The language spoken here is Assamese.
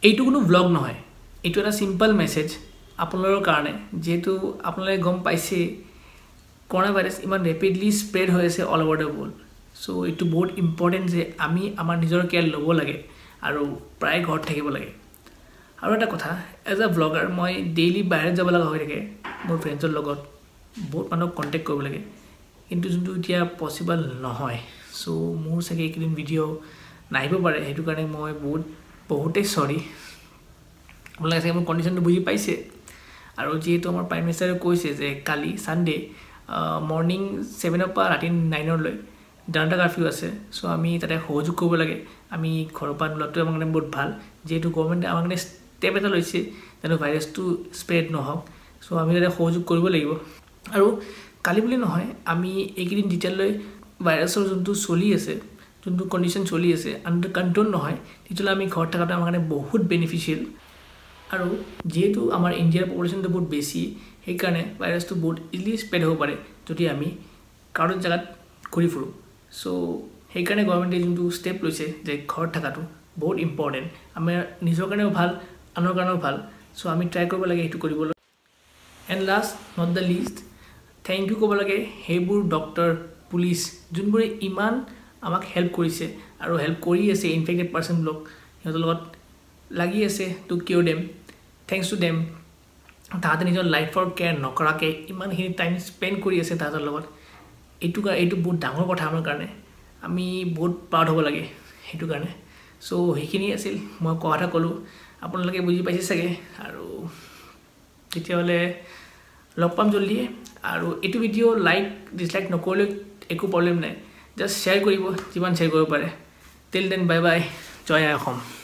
এইটো কোনো ব্লগ নহয়, এইটো এটা সিম্পল মেছেজ আপোনালোকৰ কাৰণে, যেহেতু আপোনালোকে গম পাইছে করোনা ভাইরাস ইমান ৰেপিডলি স্প্ৰেড হৈ আছে all over the world. So এইটো বহুত ইম্পৰ্টেণ্ট যে আমি আমাৰ নিজৰ কেয়াৰ ল'ব লাগে আৰু প্ৰায় ঘৰত থাকিব লাগে। আৰু এটা কথা, এজ এ ব্লগাৰ মই ডেইলি বাহিৰত যাব লগা হৈ থাকে মোৰ ফ্ৰেণ্ডছৰ লগত, বহুত মানুহক কণ্টেক্ট কৰিব লাগে, কিন্তু যোনটো এতিয়া পচিবল নহয়। সো মোৰ চাগে এইকেইদিন ভিডিঅ' নাহিব পাৰে, সেইটো কাৰণে মই বহুতেই চৰি। আপোনালোকে চাগে মোৰ কণ্ডিশ্যনটো বুজি পাইছে। আৰু যিহেতু আমাৰ প্ৰাইম মিনিষ্টাৰে কৈছে যে কালি ছানডে মৰ্নিং 7 পৰা ৰাতি 9লৈ জনতা কাৰ্ফিউ আছে। সো আমি তাতে সহযোগ কৰিব লাগে। আমি ঘৰৰ পৰা নোলোৱাটো আমাৰ কাৰণে বহুত ভাল, যিহেতু গভৰ্ণমেণ্টে আমাৰ কাৰণে ষ্টেপ এটা লৈছে যেন ভাইৰাছটো স্প্ৰেড নহওক। সো আমি তাতে সহযোগ কৰিব লাগিব। আৰু কালি বুলি নহয়, আমি এইকেইদিন যেতিয়ালৈ ভাইৰাছৰ যোনটো চলি আছে, যোনটো কণ্ডিশ্যন চলি আছে, আণ্ডাৰ কণ্ট্ৰল নহয়, তেতিয়ালৈ আমি ঘৰত থকাটো আমাৰ কাৰণে বহুত বেনিফিচিয়েল। আৰু যেহেতু আমাৰ ইণ্ডিয়াৰ পপুলেশ্যনটো বহুত বেছি, সেইকাৰণে ভাইৰাছটো বহুত ইজিলি স্প্ৰেড হ'ব পাৰে যদি আমি ক্ৰাউডেড জেগাত ঘূৰি ফুৰোঁ। সো সেইকাৰণে গভৰ্ণমেণ্টে যোনটো ষ্টেপ লৈছে যে ঘৰত থকাটো বহুত ইম্পৰ্টেণ্ট, আমাৰ নিজৰ কাৰণেও ভাল, আনৰ কাৰণেও ভাল। সো আমি ট্ৰাই কৰিব লাগে সেইটো কৰিবলৈ। And last not the least, thank you ক'ব লাগে সেইবোৰ ডক্টৰ, পুলিচ যোনবোৰে ইমান আমাক হেল্প কৰিছে আৰু হেল্প কৰি আছে ইনফেক্টেড পাৰ্চনবোৰক, সিহঁতৰ লগত লাগি আছে to care them. Thanks to them. তাহাঁতে নিজৰ লাইফৰ কেয়াৰ নকৰাকৈ ইমানখিনি টাইম স্পেণ্ড কৰি আছে তাহাঁতৰ লগত। এইটো বহুত ডাঙৰ কথা আমাৰ কাৰণে, আমি বহুত প্ৰাউড হ'ব লাগে সেইটো কাৰণে। সো সেইখিনি আছিল, মই কোৱা কথা ক'লোঁ, আপোনালোকে বুজি পাইছে চাগে। আৰু তেতিয়াহ'লে লগ পাম জল্দিয়ে। আৰু এইটো ভিডিঅ' লাইক ডিছলাইক নকৰিলেও একো প্ৰব্লেম নাই, জাষ্ট শ্বেয়াৰ কৰিব যিমান শ্বেয়াৰ কৰিব পাৰে। টিল দেন বাই বাই, জয় আই অসম।